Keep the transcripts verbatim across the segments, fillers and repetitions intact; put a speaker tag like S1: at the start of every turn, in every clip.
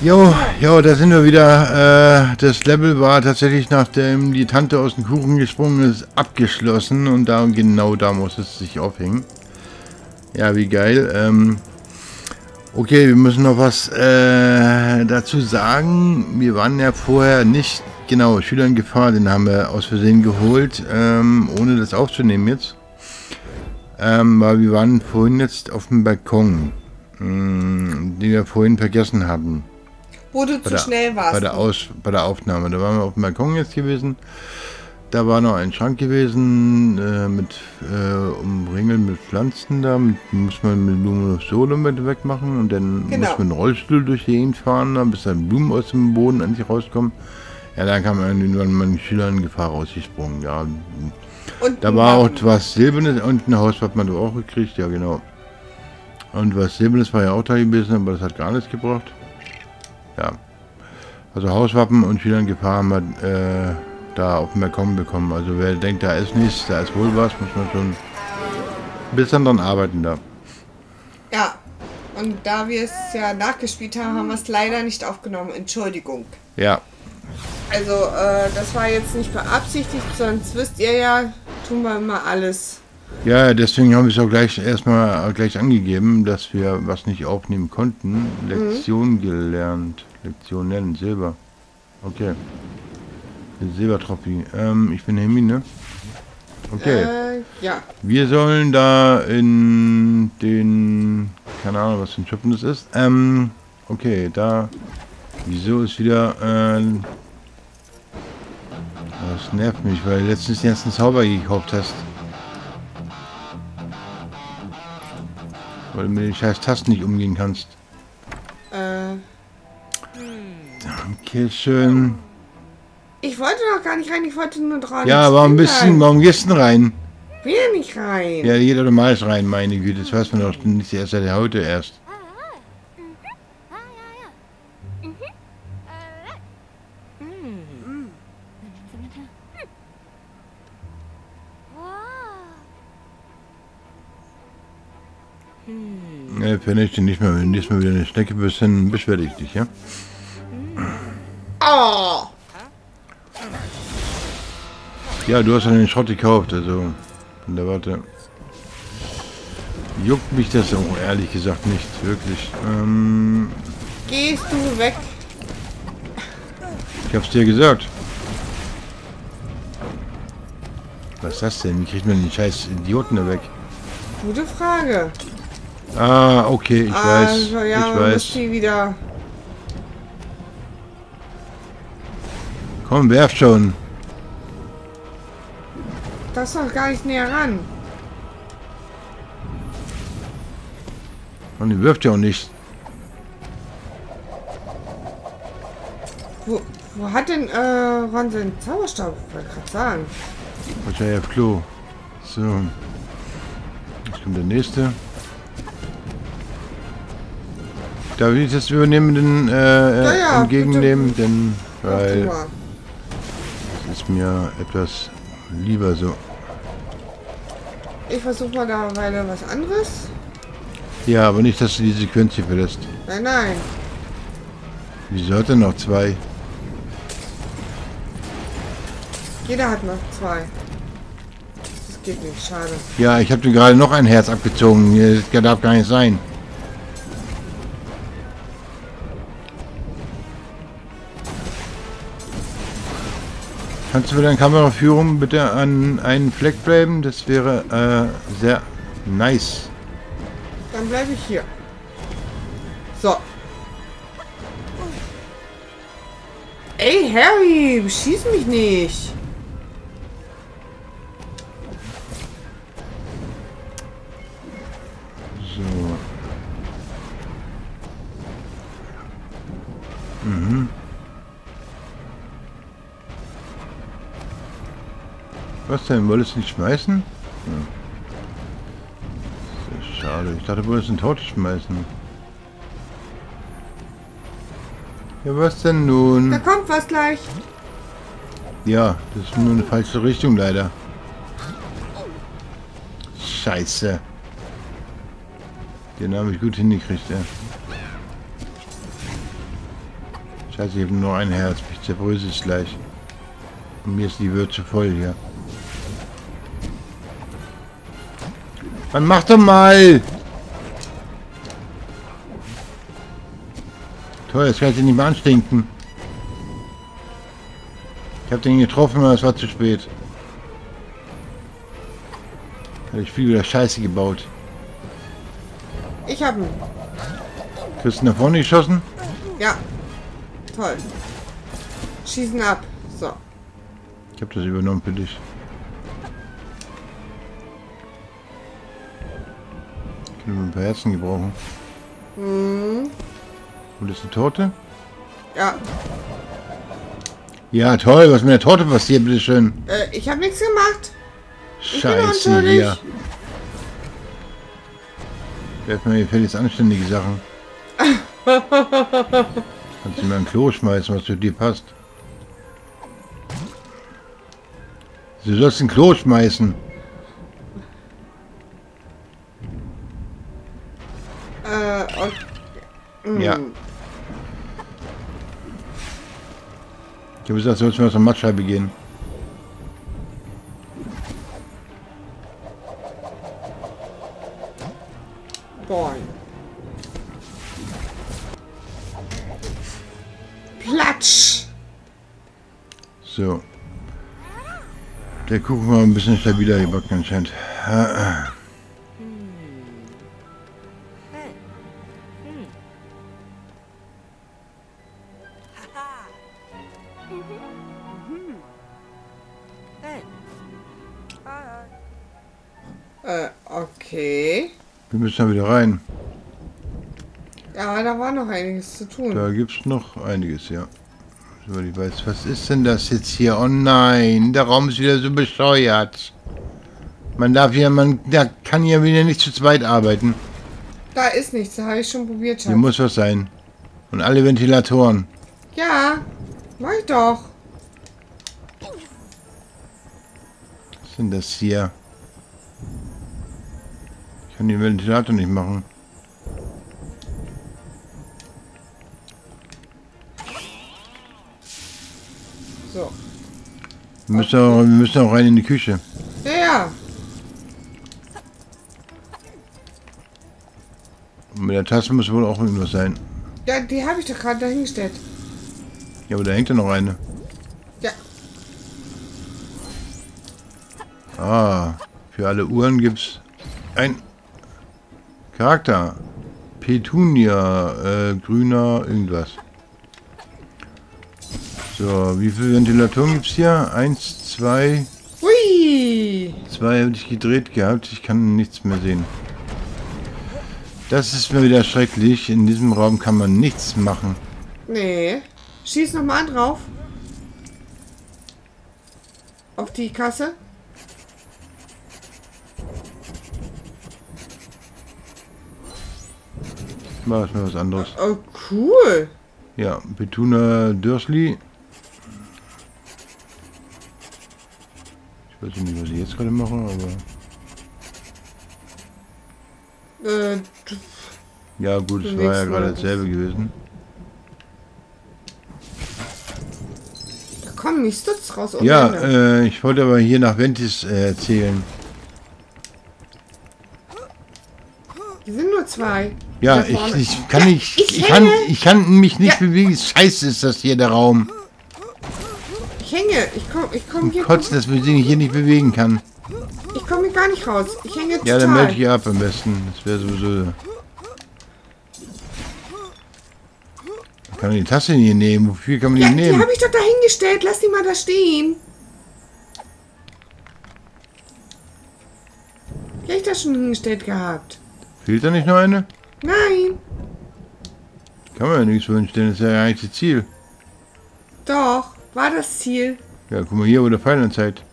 S1: Jo, jo, da sind wir wieder. Äh, das Level war tatsächlich, nachdem die Tante aus dem Kuchen gesprungen ist, abgeschlossen. Und da genau da muss es sich aufhängen. Ja, wie geil. Ähm, okay, wir müssen noch was äh, dazu sagen. Wir waren ja vorher nicht, genau, Schüler in Gefahr, den haben wir aus Versehen geholt, ähm, ohne das aufzunehmen jetzt. Ähm, weil wir waren vorhin jetzt auf dem Balkon, mh, den wir vorhin vergessen hatten.
S2: Wo du
S1: Bei
S2: zu
S1: der,
S2: schnell warst.
S1: bei der, Aus, bei der Aufnahme. Da waren wir auf dem Balkon jetzt gewesen. Da war noch ein Schrank gewesen äh, mit äh, umringelt mit Pflanzen da. Mit, muss man mit Blumen auf Solo mit wegmachen und dann
S2: Genau.
S1: muss man einen Rollstuhl durch die Gegend fahren, da, bis dann Blumen aus dem Boden an sich rauskommen. Ja, dann kam irgendwann mal ein Schüler in Gefahr rausgesprungen. Ja.
S2: Und
S1: Da war auch was Silbernes und ein Hauswappen hat man auch gekriegt, ja genau. Und was Silbernes war ja auch da gewesen, aber das hat gar nichts gebracht. Ja, also Hauswappen und Schüler in Gefahr haben wir äh, da auf dem Balkon bekommen. Also wer denkt, da ist nichts, da ist wohl was, muss man schon ein bisschen dran arbeiten da.
S2: Ja, und da wir es ja nachgespielt haben, haben wir es leider nicht aufgenommen. Entschuldigung.
S1: Ja,
S2: Also, äh, das war jetzt nicht beabsichtigt, sonst wisst ihr ja, tun wir immer alles.
S1: ja, deswegen haben wir es auch gleich erstmal gleich angegeben, dass wir was nicht aufnehmen konnten. Lektion mhm. gelernt. Lektion nennen, Silber. Okay. Silbertrophy. Ähm, ich bin Hemi, ne? Okay.
S2: Äh, ja.
S1: Wir sollen da in den... Keine Ahnung, was für ein Schiffen das ist. Ähm, okay, da... Wieso ist wieder... Äh, das nervt mich, weil du letztens den ganzen Zauber gekauft hast. Weil du mit den scheiß Tasten nicht umgehen kannst.
S2: Äh...
S1: Dankeschön.
S2: Ich wollte doch gar nicht rein, ich wollte nur dran.
S1: Ja, warum bist du, warum gehst du denn rein?
S2: Will nicht rein.
S1: Ja, jeder normal ist rein, meine Güte. Das weiß man doch nicht erst seit heute erst. Ne, finde ich nicht mehr. Wenn du nächstes Mal wieder eine Schnecke bist, dann beschwerde ich dich, ja?
S2: Oh.
S1: Ja, du hast ja den Schrott gekauft, also von der Warte. Juckt mich das auch ehrlich gesagt nicht, wirklich. Ähm,
S2: Gehst du weg?
S1: ich hab's dir gesagt. Was ist das denn? Wie kriegt man den scheiß Idioten da weg?
S2: Gute Frage.
S1: Ah, okay, ich weiß.
S2: Also, ja,
S1: ich
S2: man muss
S1: weiß.
S2: die wieder.
S1: Komm, werf schon.
S2: Das ist doch gar nicht näher ran.
S1: Und die wirft ja auch nicht.
S2: Wo, wo hat denn äh, Ron seinen Zauberstab? Ich wollte gerade sagen.
S1: Wahrscheinlich auf Klo. So. Jetzt kommt der nächste. Darf ich das übernehmen, den äh,
S2: Ja, ja,
S1: entgegennehmen?
S2: bitte.
S1: Denn, weil
S2: Mach
S1: es ist mir etwas lieber so.
S2: Ich versuche mal da weiter was anderes.
S1: Ja, aber nicht, dass du die Sequenz hier verlässt.
S2: Nein, nein.
S1: Wieso hat er noch zwei?
S2: Jeder hat noch zwei. Das geht nicht, schade.
S1: Ja, ich habe dir gerade noch ein Herz abgezogen. Das darf gar nicht sein. Kannst du für deine Kameraführung bitte an einen Fleck bleiben? Das wäre äh, sehr nice.
S2: Dann bleibe ich hier. So. Ey, Harry, beschieß mich nicht.
S1: So. Mhm. Was denn? Wolltest du nicht schmeißen? Ja. Das ist schade. Ich dachte, du wolltest einen Torte schmeißen. Ja, was denn nun?
S2: Da kommt was gleich.
S1: Ja, das ist nur eine falsche Richtung leider. Scheiße. Den habe ich gut hingekriegt, ja. Scheiße, ich habe nur ein Herz. Ich zerbrösel es gleich. Und mir ist die Würze voll hier. Man macht doch mal! Toll, das kann ich nicht mehr anstinken. Ich habe den getroffen, aber es war zu spät. Habe ich viel wieder Scheiße gebaut.
S2: Ich habe ihn.
S1: Kriegst du nach vorne geschossen?
S2: Ja. Toll. Schießen ab. So.
S1: Ich habe das übernommen für dich. Können wir ein paar Herzen gebrauchen.
S2: Hm.
S1: Und ist eine Torte?
S2: Ja.
S1: Ja, toll. Was mit der Torte passiert, bitteschön?
S2: Äh, ich habe nichts gemacht.
S1: Scheiße hier. Werf mal gefälligst anständige Sachen. Kannst du mal ein Klo schmeißen, was zu dir passt. Du sollst ein Klo schmeißen.
S2: Äh, okay.
S1: Ja. Ich habe gesagt, sollst du mal zur Mattscheibe gehen.
S2: Boing. Platsch.
S1: So. Der Kuchen war ein bisschen stabiler gebacken anscheinend.
S2: Äh, okay.
S1: Wir müssen da wieder rein.
S2: Ja, da war noch einiges zu tun.
S1: Da gibt es noch einiges, ja. So, ich weiß, was ist denn das jetzt hier? Oh nein, der Raum ist wieder so bescheuert. Man darf ja, man da kann ja wieder nicht zu zweit arbeiten.
S2: Da ist nichts, da habe ich schon probiert.
S1: Hier muss was sein. Und alle Ventilatoren.
S2: Ja, mach ich doch.
S1: Was ist denn das hier? Ich kann den Ventilator nicht machen.
S2: So.
S1: Wir müssen, auch, wir müssen auch rein in die Küche.
S2: Ja, ja.
S1: Und mit der Tasse muss wohl auch irgendwas sein.
S2: Ja, die habe ich doch gerade dahingestellt.
S1: Ja, aber da hängt ja noch eine.
S2: Ja.
S1: Ah, für alle Uhren gibt es ein Charakter. Petunia, äh, grüner, irgendwas. So, wie viele Ventilatoren gibt es hier? Eins, zwei.
S2: Hui!
S1: Zwei habe ich gedreht gehabt. Ich kann nichts mehr sehen. Das ist mir wieder schrecklich. In diesem Raum kann man nichts machen.
S2: Nee. Schieß nochmal drauf. Auf die Kasse.
S1: Mach ich mal was anderes.
S2: Oh, cool.
S1: Ja, Petuna Dursley. Ich weiß nicht, was ich jetzt gerade mache, aber...
S2: Äh,
S1: Ja gut, es war ja gerade dasselbe gewesen.
S2: Da kommen die Stutz raus.
S1: Ja, äh, ich wollte aber hier nach Ventis äh, erzählen.
S2: Die sind nur zwei.
S1: Ja, ich, ich kann nicht, ich, ich kann, ich kann mich nicht ja. bewegen. Scheiße ist das hier, der Raum.
S2: Ich hänge, ich komm, ich komm hier.
S1: Kotzen, dass man sich hier nicht bewegen kann.
S2: Ich komme hier gar nicht raus. Ich hänge total.
S1: Ja, dann melde ich ab am besten. Das wäre sowieso... Ich kann die Tasse hier nehmen. Wofür kann man die
S2: ja,
S1: nehmen?
S2: Die habe ich doch dahingestellt. Lass die mal da stehen. Die habe ich da schon hingestellt gehabt.
S1: Fehlt da nicht noch eine?
S2: Nein.
S1: Kann man ja nichts wünschen, das ist ja eigentlich das Ziel.
S2: Doch, war das Ziel.
S1: Ja, guck mal hier, wo der Pfeil anzeigt.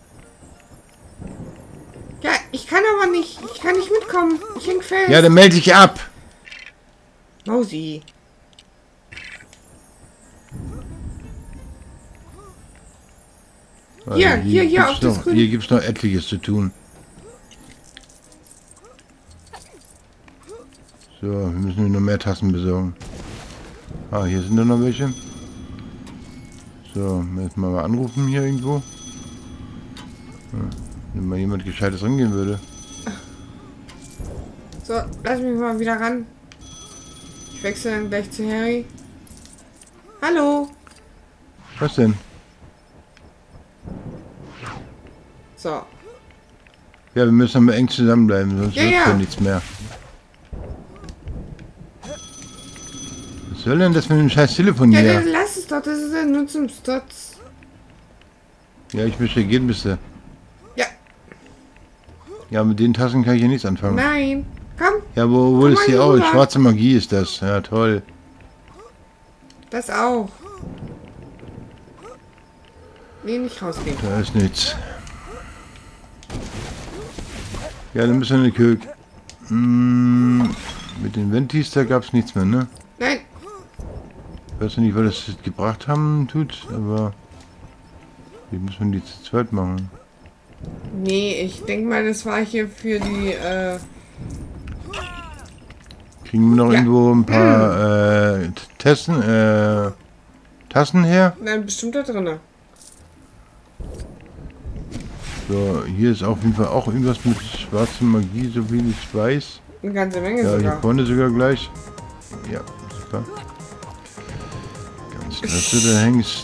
S2: Ja, ich kann aber nicht. Ich kann nicht mitkommen. Ich häng fest.
S1: Ja, dann melde ich ab.
S2: Mausi.
S1: Also
S2: hier, hier, hier auf
S1: noch,
S2: das Grün.
S1: Hier gibt es noch etliches zu tun. So, wir müssen noch mehr Tassen besorgen. Ah, hier sind da noch welche. So, jetzt mal anrufen hier irgendwo. Ja, wenn mal jemand Gescheites rangehen würde.
S2: So, lass mich mal wieder ran. Ich wechsle dann gleich zu Harry. Hallo.
S1: Was denn?
S2: So.
S1: Ja, wir müssen aber eng zusammenbleiben, sonst
S2: Ja,
S1: wird
S2: ja.
S1: ja nichts mehr. Was soll denn das mit dem scheiß Telefon
S2: Ja,
S1: hier?
S2: dann lass es doch. Das ist ja nur zum Stutz.
S1: Ja, ich möchte gehen, biste.
S2: Ja.
S1: Ja, mit den Tassen kann ich hier nichts anfangen.
S2: Nein. Komm.
S1: Ja, wo, wo
S2: Komm
S1: ist
S2: mal
S1: die
S2: hier
S1: auch?
S2: rüber.
S1: Schwarze Magie ist das. Ja, toll.
S2: Das auch. Nee, nicht rausgehen.
S1: Da ist nichts. Ja, dann müssen wir in die Küche. Hm, mit den Ventis, da gab es nichts mehr, ne?
S2: Nein.
S1: Ich weiß nicht, was das gebracht haben tut, aber wie muss man die zu zweit machen?
S2: Nee, ich denke mal, das war hier für die, äh...
S1: Kriegen wir noch
S2: Ja.
S1: irgendwo ein paar äh, Tassen, äh, Tassen her?
S2: Nein, bestimmt da drinne.
S1: So, hier ist auf jeden Fall auch irgendwas mit schwarzer Magie, so wie ich weiß.
S2: Eine ganze Menge
S1: Ja, hier
S2: sogar.
S1: vorne sogar gleich. Ja, super. Ganz klasse, der Hengst.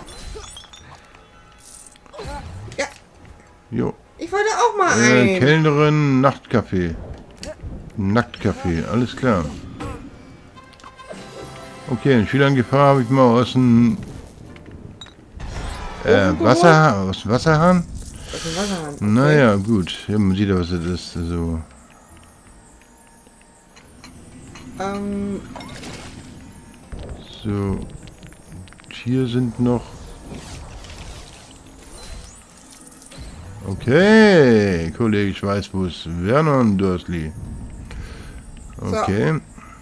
S2: Ja.
S1: Jo.
S2: Ich wollte auch mal
S1: Äh,
S2: ein.
S1: Kellnerin, Nachtcafé. Nacktcafé, alles klar. Okay, in Schülern Gefahr habe ich mal aus dem äh,
S2: Ofen
S1: Wasser, aus dem Wasserhahn.
S2: Aus dem Wasserhahn. Okay.
S1: Naja, gut. Ja, man sieht ja, was das ist. So.
S2: Ähm,
S1: So. Hier sind noch. Okay, Kollege Schweißfuß, Vernon Dursley. Okay.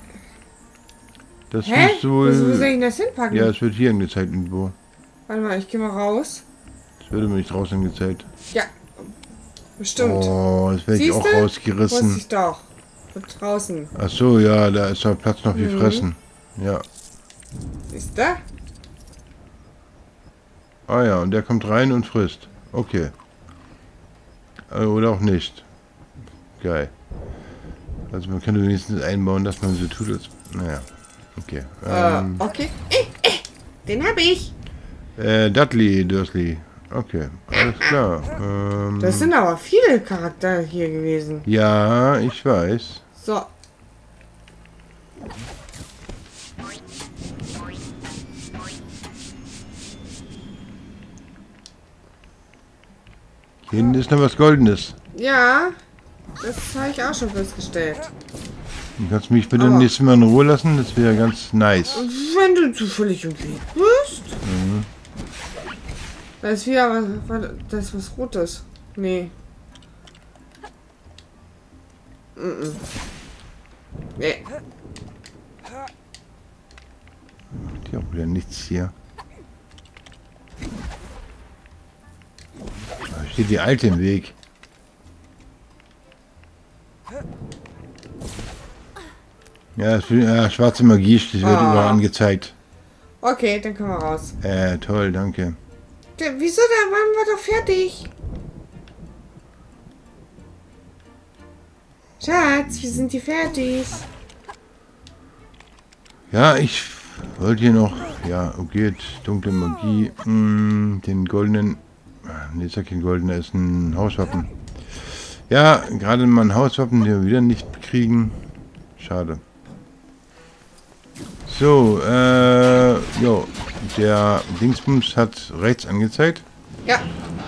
S1: Das
S2: hä?
S1: müsste
S2: Wo, wo soll
S1: wohl.
S2: ich denn das hinpacken?
S1: Ja, es wird hier angezeigt irgendwo.
S2: Warte mal, ich gehe mal raus.
S1: Es würde mir nicht draußen angezeigt.
S2: Ja. Bestimmt.
S1: Oh, das werde ich auch
S2: Siehste? Wusste
S1: rausgerissen.
S2: ich doch. Wird draußen.
S1: Ach so, ja, da ist der Platz noch wie
S2: Mhm.
S1: fressen. Ja.
S2: Siehst du?
S1: Ah ja, und der kommt rein und frisst. Okay. Äh, Oder auch nicht. Geil. Also man könnte wenigstens einbauen, dass man so tut, als... Naja. Okay. Ähm,
S2: Äh, okay. Äh, äh, den habe ich.
S1: äh, Dudley Dursley. Okay, alles klar. Ähm,
S2: Das sind aber viele Charaktere hier gewesen.
S1: ja, ich weiß.
S2: So.
S1: Hier hinten ist noch was Goldenes.
S2: Ja. Das habe ich auch schon festgestellt.
S1: Du kannst mich bitte
S2: Aber-
S1: nächstes Mal in Ruhe lassen, das wäre ganz nice.
S2: Wenn du zufällig irgendwie bist.
S1: Mhm.
S2: Da ist wieder was, was, das ist was Rotes. Nee. Mm -mm. Nee.
S1: Hat ja auch wieder nichts hier. Da steht die Alte im Weg. Ja, es wird, ja schwarze Magie, das wird
S2: Ah.
S1: überall angezeigt.
S2: Okay, dann können wir raus.
S1: Äh, toll, danke.
S2: Der, wieso, da waren wir doch fertig. Schatz, wir sind hier fertig.
S1: Ja, ich wollte hier noch, ja, okay, dunkle Magie, mh, den goldenen, ne, ist ja kein goldener, ist ein Hauswappen. Ja, gerade mal ein Hauswappen, den wir wieder nicht kriegen. Schade. So, äh, jo, der Dingsbums hat rechts angezeigt.
S2: Ja.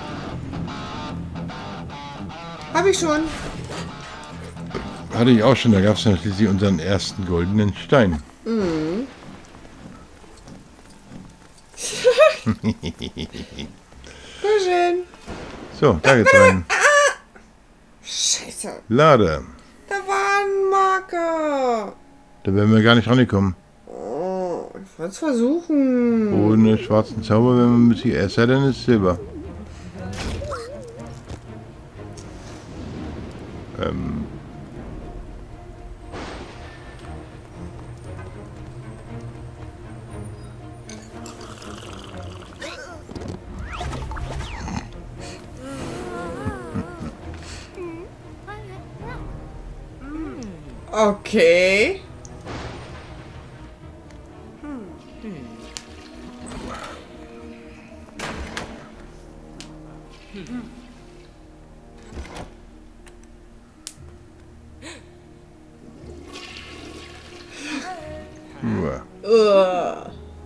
S2: Hab ich schon.
S1: Hatte ich auch schon, da gab es dann schließlich unseren ersten goldenen Stein.
S2: Mhm. Kuscheln.
S1: So, da geht's rein.
S2: Scheiße.
S1: Lade.
S2: Da war ein Marker.
S1: Da wären wir gar nicht rangekommen.
S2: Oh, ich wollte es versuchen.
S1: Ohne schwarzen Zauber, wenn man mit sich, es sei denn, ist Silber. Ähm.
S2: Okay.
S1: Ja.
S2: Uh.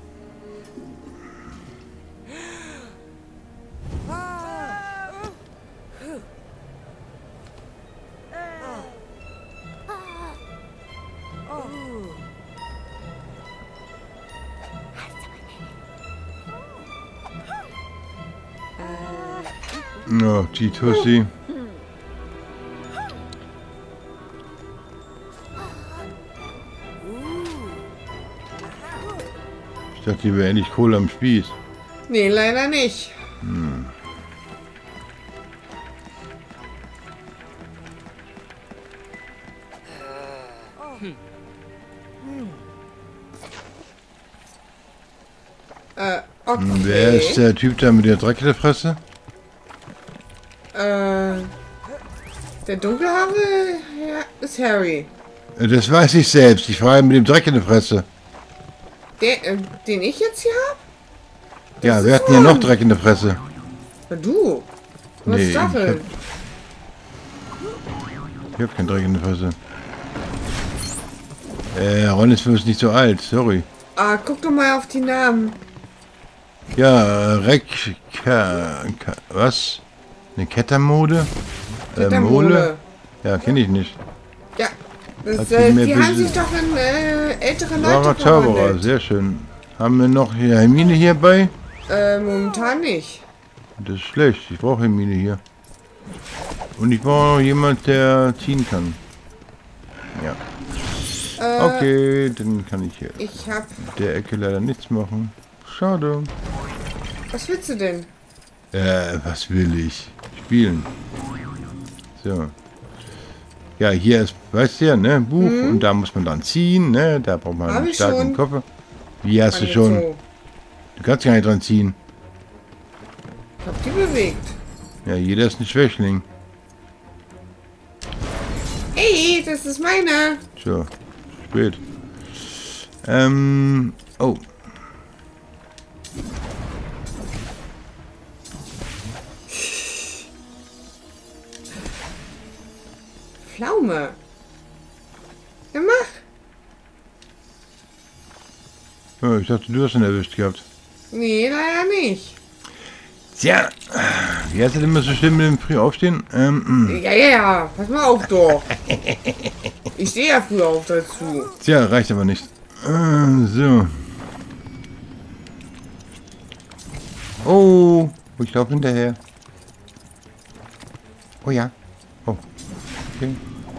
S1: Oh, die Tussi. Ich dachte, die wäre endlich Kohle am Spieß.
S2: Nee, leider nicht.
S1: Hm.
S2: Äh, okay.
S1: Wer ist der Typ da mit der Dreckfresse?
S2: Äh, der dunkelhaarige ja, ist Harry.
S1: Das weiß ich selbst. Ich frage mit dem Dreck in der Fresse.
S2: Der, äh, den ich jetzt hier hab?
S1: Ja,
S2: ist
S1: wir hatten ja
S2: Ron.
S1: noch Dreck in der Fresse.
S2: Na, du. Du hast
S1: Nee, ich
S2: Staffeln.
S1: Ich hab keinen Dreck in der Fresse. Äh, Ron ist für uns nicht so alt, sorry.
S2: Ah, guck doch mal auf die Namen.
S1: Ja, Reck... Ka, Ka, was? Eine Kettermode? Äh, Mole? Ja, kenne ich nicht.
S2: Ja, das,
S1: Hat
S2: äh,
S1: die mehr
S2: die haben
S1: Besi-
S2: sich doch in äh, ältere
S1: Wahrer
S2: Leute
S1: Zauberer,
S2: verwandelt.
S1: sehr schön. Haben wir noch hier Hermine hierbei?
S2: Äh, momentan nicht.
S1: Das ist schlecht, ich brauche Hermine hier. Und ich brauche jemand, der ziehen kann. Ja.
S2: Äh,
S1: Okay, dann kann ich hier
S2: Ich hab...
S1: mit der Ecke leider nichts machen. Schade.
S2: Was willst du denn?
S1: Äh, was will ich? Spielen. So. Ja, hier ist, weißt du ja, ne, Buch.
S2: Mhm.
S1: Und da muss man dann ziehen, ne? Da braucht man
S2: Hab
S1: einen
S2: ich
S1: starken
S2: schon.
S1: Koffer. Wie hast du
S2: Mann,
S1: schon?
S2: so.
S1: Du kannst gar nicht dran ziehen.
S2: Ich hab die bewegt.
S1: Ja, jeder ist ein Schwächling.
S2: Ey, das ist meine.
S1: So, spät. Ähm, oh.
S2: Pflaume. Ja, mach.
S1: Oh, ich dachte, du hast ihn erwischt gehabt.
S2: Nee, leider nicht.
S1: Tja, wie heißt das immer so schlimm mit dem Frühaufstehen? Ähm, mh.
S2: Ja, ja, ja. Pass mal auf, doch. Ich stehe ja früher auf dazu.
S1: Tja, reicht aber nicht. Äh, so. Oh, ich laufe hinterher. Oh ja. Oh, okay.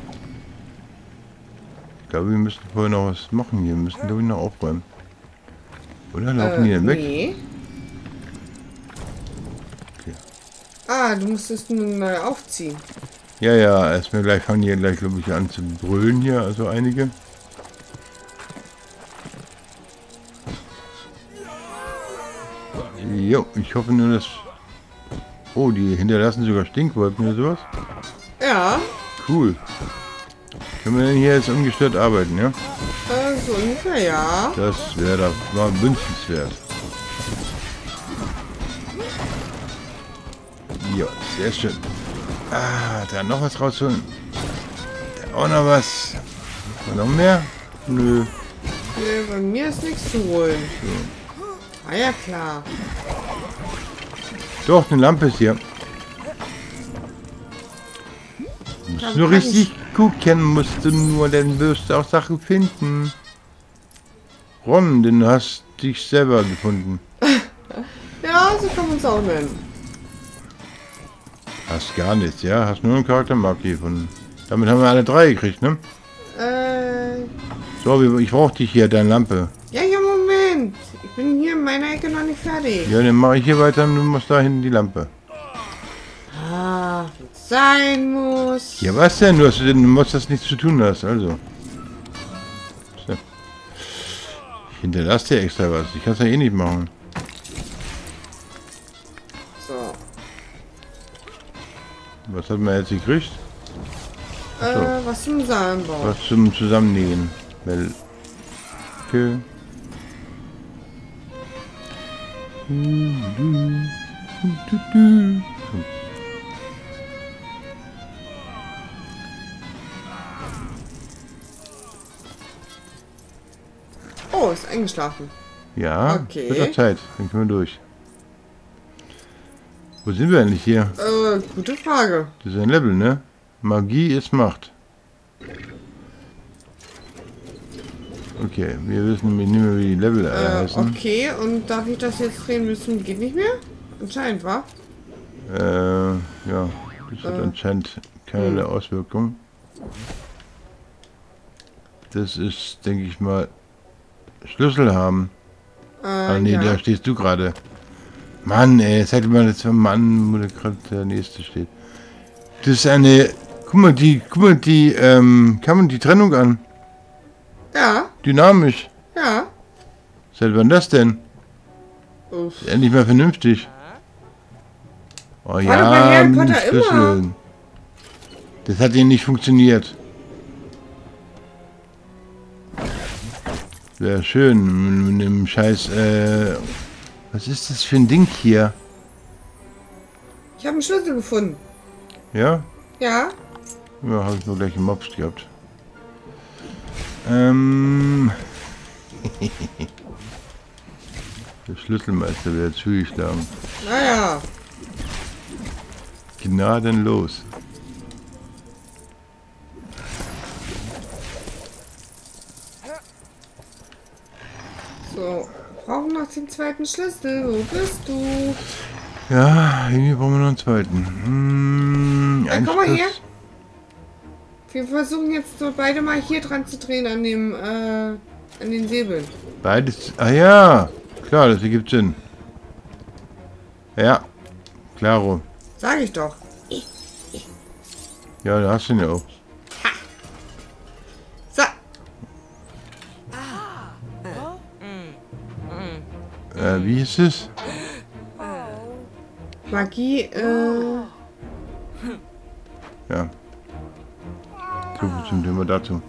S1: Ich glaube, wir müssen vorher noch was machen hier. Wir müssen, glaube ich, noch aufräumen. Oder laufen die
S2: Äh,
S1: denn weg?
S2: nee.
S1: Okay.
S2: Ah, du musstest nun mal aufziehen.
S1: Ja, ja, erstmal gleich fangen die gleich, glaube ich, an zu brüllen hier, also einige. Jo, ich hoffe nur, dass... Oh, die hinterlassen sogar Stinkwolken oder sowas.
S2: Ja,
S1: Cool. Können wir denn hier jetzt ungestört arbeiten, ja?
S2: äh, so ungefähr, ja.
S1: Das wäre da war wünschenswert. Ja, sehr schön. Ah, da noch was rausholen. Da auch noch was. Noch mehr? Nö.
S2: Nee, bei mir ist nichts zu holen. Ah ja, klar.
S1: Doch, eine Lampe ist hier. Musst
S2: Kann-
S1: du nur
S2: kann
S1: richtig gucken, musst du nur, dann wirst du auch Sachen finden. Ron, denn du hast dich selber gefunden.
S2: Ja, so kann man es auch nennen.
S1: Hast gar nichts, ja? Hast nur einen Charaktermarke gefunden. Damit haben wir alle drei gekriegt, ne?
S2: Äh,
S1: So, wir- ich brauche dich hier, deine Lampe.
S2: ja, ja, Moment. Ich bin hier in meiner Ecke noch nicht fertig.
S1: Ja, dann mache ich hier weiter und du musst da hinten die Lampe.
S2: Ah, wenn's sein muss.
S1: Ja, was denn? Du, hast, du musst das nichts zu tun hast, also. So. Ich hinterlasse dir extra was. Ich kann es ja eh nicht machen.
S2: So.
S1: Was hat man jetzt gekriegt?
S2: Äh, was zum Samenbau.
S1: Was zum Zusammennähen. Weil. Okay.
S2: Oh, ist eingeschlafen.
S1: Ja,
S2: Okay.
S1: wird doch Zeit. Dann können wir durch. Wo sind wir eigentlich hier?
S2: Äh, gute Frage.
S1: Das ist ein Level, ne? Magie ist Macht. Okay, wir wissen nämlich nicht mehr, wie die Level äh,
S2: Äh,
S1: heißen.
S2: okay, und darf ich das jetzt drehen müssen? Geht nicht mehr? Anscheinend, wa?
S1: Äh, ja, das hat
S2: Äh.
S1: anscheinend keinerlei Auswirkung. Das ist, denke ich mal, Schlüssel haben.
S2: Äh,
S1: Ah nee,
S2: ja.
S1: da stehst du gerade. Mann, ey, sag mal jetzt Mann, wo da gerade der nächste steht. Das ist eine. Guck mal, die, guck mal, die, ähm, kann man die Trennung an.
S2: Ja,
S1: Dynamisch.
S2: ja.
S1: Seit wann das denn?
S2: Uff.
S1: Ist endlich mal vernünftig. Oh
S2: doch bei
S1: ja,
S2: Harry
S1: mit dem
S2: Potter immer.
S1: Schlüssel. Das hat ihnen nicht funktioniert. Wäre schön mit dem Scheiß, äh, was ist das für ein Ding hier?
S2: Ich habe einen Schlüssel gefunden.
S1: Ja?
S2: Ja.
S1: Ja, habe ich nur gleich gemobst gehabt. Ähm. Der Schlüsselmeister wird zugeschlagen.
S2: Naja.
S1: Gnadenlos.
S2: So, brauchen noch den zweiten Schlüssel. Wo bist du?
S1: Ja, irgendwie brauchen wir noch einen zweiten. Hm,
S2: Ja,
S1: ein
S2: komm mal
S1: Schluss.
S2: her. Wir versuchen jetzt so beide mal hier dran zu drehen an dem, äh, an den Säbeln.
S1: Beides. Ah ja, klar, das ergibt Sinn. Ja, klaro.
S2: Sag ich doch.
S1: Ja, da hast du ihn ja auch.
S2: So.
S1: Äh, wie ist es?
S2: Magie, äh,
S1: Ja. So viel zum Thema dazu.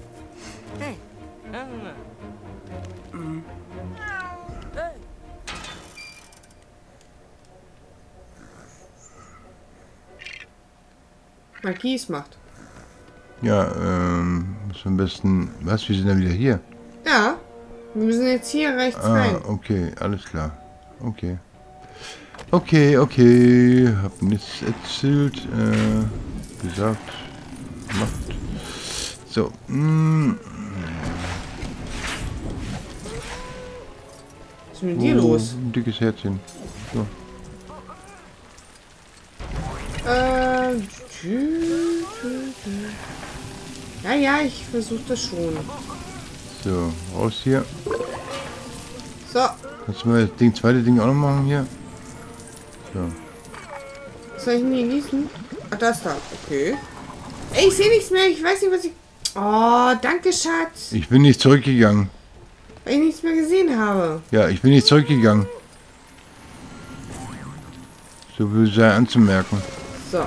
S2: Magie ist Macht.
S1: Ja, ähm, muss am besten. Was? Wir sind ja wieder hier.
S2: Ja. Wir müssen jetzt hier rechts
S1: Ah,
S2: rein.
S1: okay, alles klar. Okay. Okay, okay. Hab nichts erzählt, äh, gesagt, gemacht. So, mm,
S2: Was ist mit dir
S1: oh,
S2: los?
S1: ein dickes Herzchen. So.
S2: Äh, tü, tü, tü. Ja, ja, ich versuche das schon.
S1: So, raus hier.
S2: So,
S1: Kannst du mal das Ding, zweite Ding auch noch machen hier? So.
S2: soll ich ihn gießen? Ah, das da. Okay. Ey, ich sehe nichts mehr. Ich weiß nicht, was ich... Oh, danke, Schatz.
S1: Ich bin nicht zurückgegangen.
S2: Weil ich nichts mehr gesehen habe.
S1: Ja, ich bin nicht zurückgegangen. So viel sei anzumerken.
S2: So.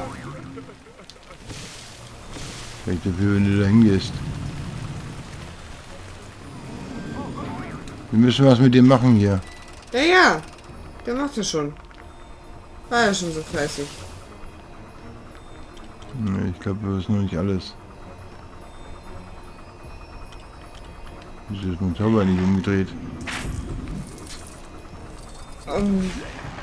S1: Vielleicht dafür, wenn du da hingehst. Wir müssen was mit dem machen hier.
S2: Ja, ja. Der macht das schon. War ja schon so fleißig.
S1: Nee, ich glaube, das ist noch nicht alles. Wieso ist mein Zauber nicht umgedreht?
S2: Um,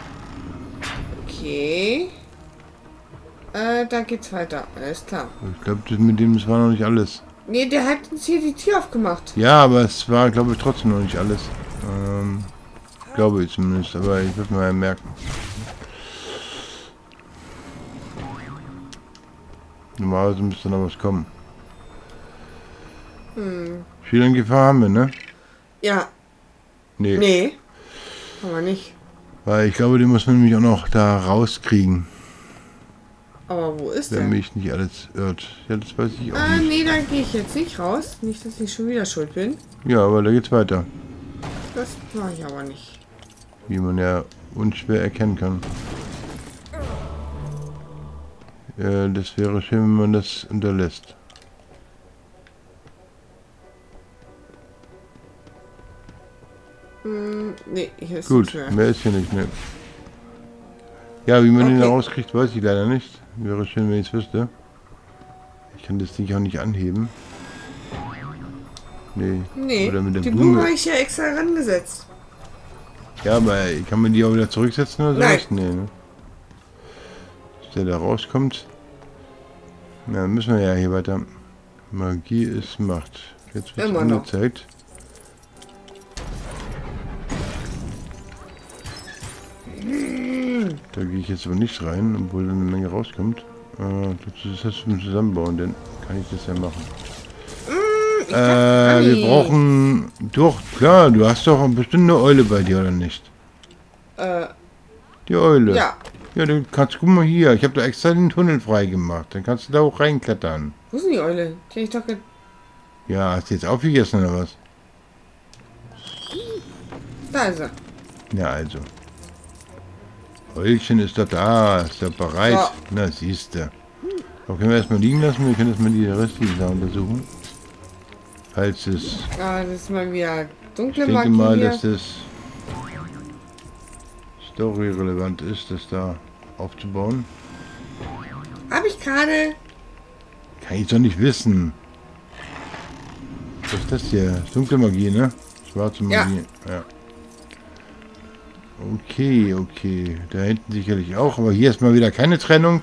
S2: okay. Äh, da geht's weiter. Alles klar.
S1: Ich glaube, das mit dem, das war noch nicht alles.
S2: Nee, der hat uns hier die Tür aufgemacht.
S1: Ja, aber es war, glaube ich, trotzdem noch nicht alles. Ähm, glaube ich zumindest, aber ich würde mal merken. Normalerweise müsste noch was kommen.
S2: Hm.
S1: Viel in Gefahr haben wir, ne?
S2: Ja.
S1: Nee.
S2: Nee. Kann man nicht.
S1: Weil ich glaube, den muss man nämlich auch noch da rauskriegen,
S2: Aber wo ist der?
S1: wenn mich nicht alles irrt. Ja, das weiß ich auch
S2: Ah,
S1: nicht.
S2: nee, da gehe ich jetzt nicht raus. Nicht, dass ich schon wieder schuld bin.
S1: Ja, aber da geht's weiter.
S2: Das mache ich aber nicht.
S1: Wie man ja unschwer erkennen kann. Äh, das wäre schön, wenn man das unterlässt.
S2: Hm, nee, hier ist
S1: Gut,
S2: nichts mehr.
S1: mehr ist hier nicht mehr. Ja, wie man
S2: Okay.
S1: den da rauskriegt, weiß ich leider nicht. Wäre schön, wenn ich es wüsste. Ich kann das Ding auch nicht anheben. Nee.
S2: Nee,
S1: Oder mit der
S2: die
S1: Blume.
S2: Blume habe ich ja extra rangesetzt.
S1: Ja, aber kann man die auch wieder zurücksetzen oder
S2: Nein.
S1: sowas? Nee, ne? Dass der da rauskommt. Na, dann müssen wir ja hier weiter. Magie ist Macht. Jetzt wird es
S2: Immer noch.
S1: angezeigt. Da gehe ich jetzt aber nicht rein, obwohl da eine Menge rauskommt. Äh, das ist zum Zusammenbauen, denn kann ich das ja machen.
S2: Ich
S1: Äh,
S2: kann
S1: wir
S2: nicht.
S1: brauchen... Doch, klar, du hast doch bestimmt eine Eule bei dir, oder nicht?
S2: Äh,
S1: Die Eule.
S2: ja.
S1: Ja, du kannst, guck mal hier, ich habe da extra den Tunnel frei gemacht. Dann kannst du da auch reinklettern.
S2: Wo ist denn die Eule? Die hab ich doch ge
S1: Ja, hast du jetzt aufgegessen oder was?
S2: Da ist er.
S1: Ja, also. Eulchen ist doch da, ist doch bereit.
S2: Ja.
S1: Na, siehst du. Aber können wir erstmal liegen lassen, wir können erstmal die restlichen Sachen untersuchen. Falls es...
S2: Ah, das ist mal wieder dunkle
S1: Ich denke
S2: Magie
S1: mal,
S2: hier.
S1: dass das story-relevant ist, das da aufzubauen.
S2: Hab ich gerade.
S1: Kann ich doch nicht wissen. Was ist das hier? Das ist dunkle Magie, ne? Schwarze
S2: Ja.
S1: Magie. Ja. Okay, okay. Da hinten sicherlich auch. Aber hier ist mal wieder keine Trennung.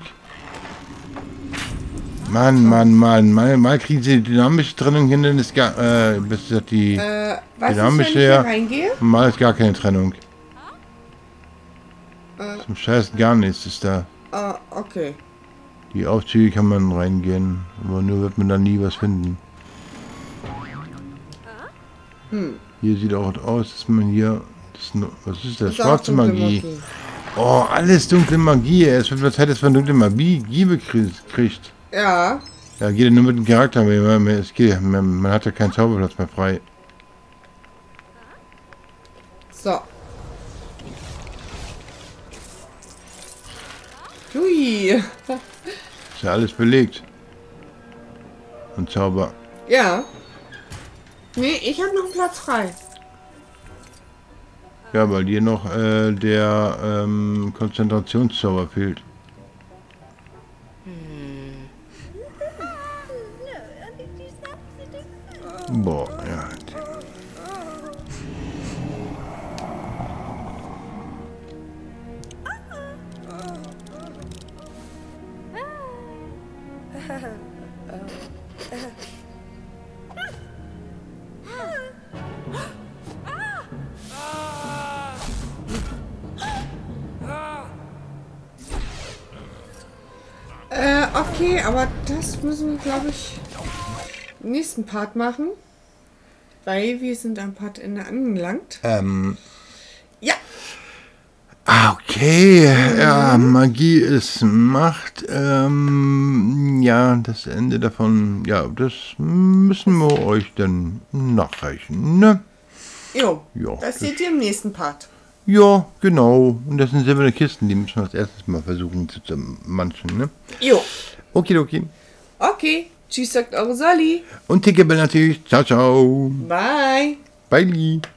S1: Mann, Mann, Mann. Mal, mal kriegen sie die dynamische Trennung hin, dann ist gar... Äh, bis das die...
S2: Äh, was ist, wenn
S1: Dynamische,
S2: ich hier
S1: ja.
S2: reingehe?
S1: Mal ist gar keine Trennung.
S2: Äh,
S1: Zum Scheiß gar nichts ist da.
S2: ah, okay.
S1: Die Aufzüge kann man reingehen, aber nur wird man da nie was finden.
S2: Hm.
S1: Hier sieht auch aus, dass man hier... Das ist nur, was ist das?
S2: Das ist auch
S1: Schwarze
S2: dunkle
S1: Magie. Oh, alles dunkle Magie. Es wird mal Zeit, dass man dunkle Magie kriegt.
S2: Ja.
S1: Ja, geht ja nur mit dem Charakter, weil man, es geht, man, man hat ja keinen Zauberplatz mehr frei.
S2: So. Hui.
S1: Ist ja alles belegt. Und Zauber.
S2: Ja. Nee, ich habe noch einen Platz frei.
S1: Ja, weil dir noch äh, der ähm, Konzentrationszauber fehlt. Boah, ja.
S2: Äh, okay, aber das müssen wir, glaube ich, im nächsten Part machen. Weil wir sind am Partende angelangt.
S1: Ähm.
S2: Ja.
S1: Ah, okay. Ja, Magie ist Macht. Ähm, ja, das Ende davon, ja, das müssen wir euch dann nachreichen, ne?
S2: Jo,
S1: Ja,
S2: das
S1: das-
S2: seht ihr im nächsten Part.
S1: Ja, genau. Und das sind silberne Kisten, die müssen wir als erstes mal versuchen zu zermanschen, ne?
S2: Jo.
S1: Okay, okay.
S2: Okay. Tschüss, sagt eure Sally.
S1: Und Ticketbell natürlich. Ciao, ciao.
S2: Bye.
S1: Bye.